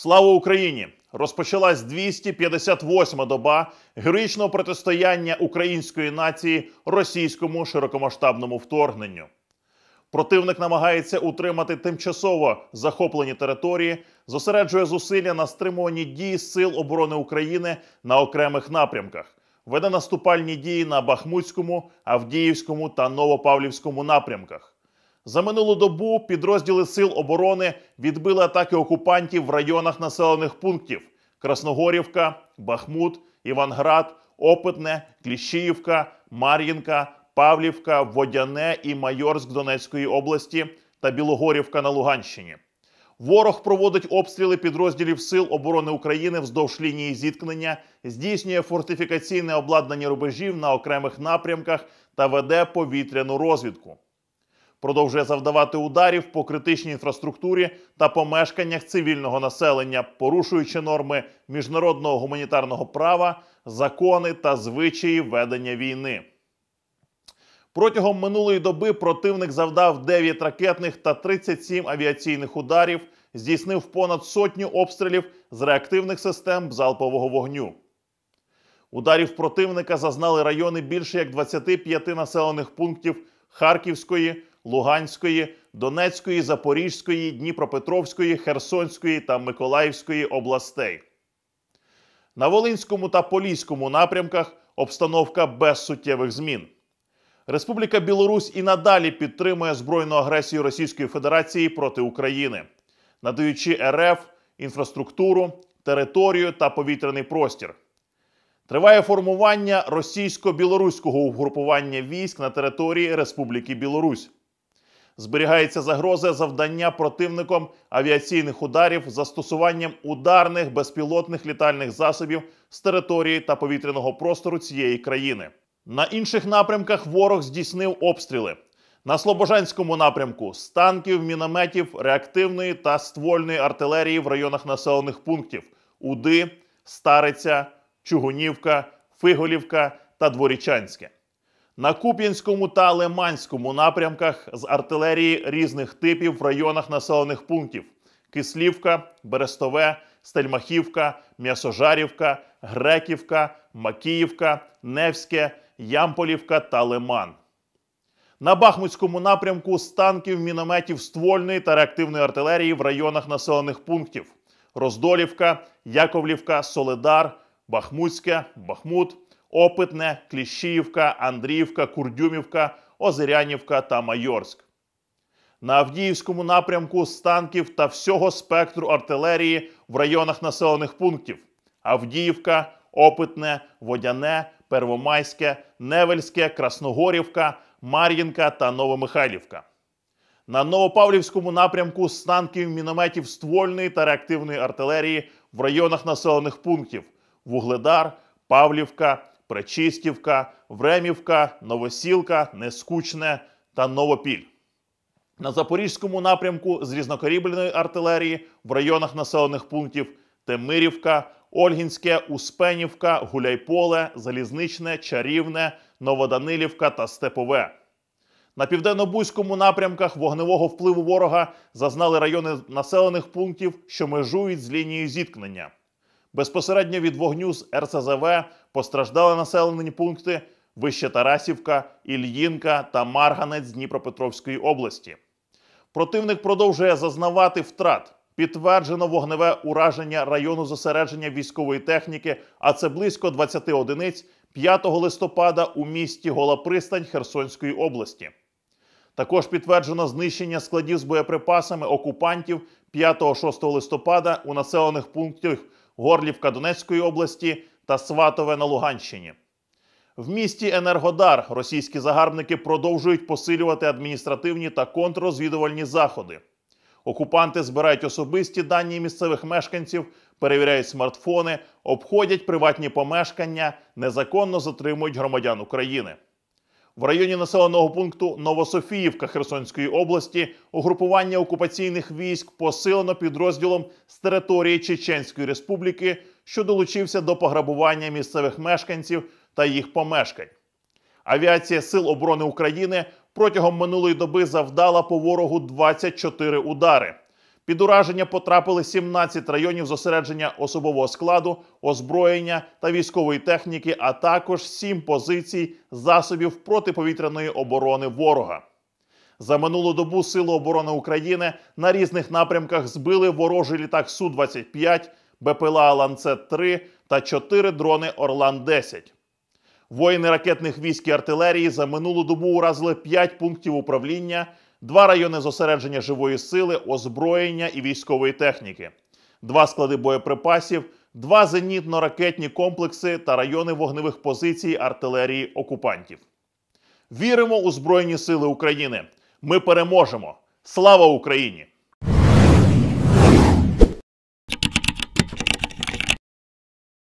Слава Україні! Розпочалась 258-ма доба героїчного протистояння української нації російському широкомасштабному вторгненню. Противник намагається утримати тимчасово захоплені території, зосереджує зусилля на стримуванні дій Сил оборони України на окремих напрямках, веде наступальні дії на Бахмутському, Авдіївському та Новопавлівському напрямках. За минулу добу підрозділи Сил оборони відбили атаки окупантів в районах населених пунктів Красногорівка, Бахмут, Іванград, Опитне, Кліщіївка, Мар'їнка, Павлівка, Водяне і Майорськ Донецької області та Білогорівка на Луганщині. Ворог проводить обстріли підрозділів Сил оборони України вздовж лінії зіткнення, здійснює фортифікаційне обладнання рубежів на окремих напрямках та веде повітряну розвідку. Продовжує завдавати ударів по критичній інфраструктурі та помешканнях цивільного населення, порушуючи норми міжнародного гуманітарного права, закони та звичаї ведення війни. Протягом минулої доби противник завдав 9 ракетних та 37 авіаційних ударів, здійснив понад сотню обстрілів з реактивних систем залпового вогню. Ударів противника зазнали райони більше як 25 населених пунктів Харківської, Луганської, Донецької, Запорізької, Дніпропетровської, Херсонської та Миколаївської областей. На Волинському та Поліському напрямках обстановка без суттєвих змін. Республіка Білорусь і надалі підтримує збройну агресію Російської Федерації проти України, надаючи РФ інфраструктуру, територію та повітряний простір. Триває формування російсько-білоруського угрупування військ на території Республіки Білорусь. Зберігається загроза завдання противником авіаційних ударів з застосуванням ударних безпілотних літальних засобів з території та повітряного простору цієї країни. На інших напрямках ворог здійснив обстріли. На Слобожанському напрямку – з танків, мінометів, реактивної та ствольної артилерії в районах населених пунктів Уди, Стариця, Чугунівка, Фиголівка та Дворічанське. На Куп'янському та Лиманському напрямках з артилерії різних типів в районах населених пунктів Кислівка, Берестове, Стельмахівка, М'ясожарівка, Греківка, Макіївка, Невське, Ямполівка та Лиман. На Бахмутському напрямку з танків, мінометів ствольної та реактивної артилерії в районах населених пунктів Роздолівка, Яковлівка, Солидар, Бахмутське, Бахмут, Опитне, Кліщіївка, Андріївка, Курдюмівка, Озерянівка та Майорськ. На Авдіївському напрямку з танків та всього спектру артилерії в районах населених пунктів Авдіївка, Опитне, Водяне, Первомайське, Невельське, Красногорівка, Мар'їнка та Новомихайлівка. На Новопавлівському напрямку з танків, мінометів ствольної та реактивної артилерії в районах населених пунктів Вугледар, Павлівка, Пречистівка, Времівка, Новосілка, Нескучне та Новопіль. На Запорізькому напрямку з різнокаліберної артилерії в районах населених пунктів Темирівка, Ольгінське, Успенівка, Гуляйполе, Залізничне, Чарівне, Новоданилівка та Степове. На південно-бузькому напрямках вогневого впливу ворога зазнали райони населених пунктів, що межують з лінією зіткнення. Безпосередньо від вогню з РСЗВ постраждали населені пункти Вище Тарасівка, Ільїнка та Марганець Дніпропетровської області. Противник продовжує зазнавати втрат. Підтверджено вогневе ураження району зосередження військової техніки, а це близько 20 одиниць 5 листопада у місті Гола Пристань Херсонської області. Також підтверджено знищення складів з боєприпасами окупантів 5-6 листопада у населених пунктах Горлівка Донецької області та Сватове на Луганщині. В місті Енергодар російські загарбники продовжують посилювати адміністративні та контррозвідувальні заходи. Окупанти збирають особисті дані місцевих мешканців, перевіряють смартфони, обходять приватні помешкання, незаконно затримують громадян України. В районі населеного пункту Новософіївка Херсонської області угрупування окупаційних військ посилено підрозділом з території Чеченської Республіки, що долучився до пограбування місцевих мешканців та їх помешкань. Авіація Сил оборони України протягом минулої доби завдала по ворогу 24 удари. Під ураження потрапили 17 районів зосередження особового складу, озброєння та військової техніки, а також 7 позицій засобів протиповітряної оборони ворога. За минулу добу Сили оборони України на різних напрямках збили ворожий літак Су-25, БПЛА «Ланцет-3» та 4 дрони «Орлан-10». Воїни ракетних військ і артилерії за минулу добу уразили 5 пунктів управління, 2 райони зосередження живої сили, озброєння і військової техніки, 2 склади боєприпасів, 2 зенітно-ракетні комплекси та райони вогневих позицій артилерії окупантів. Віримо у Збройні Сили України. Ми переможемо! Слава Україні!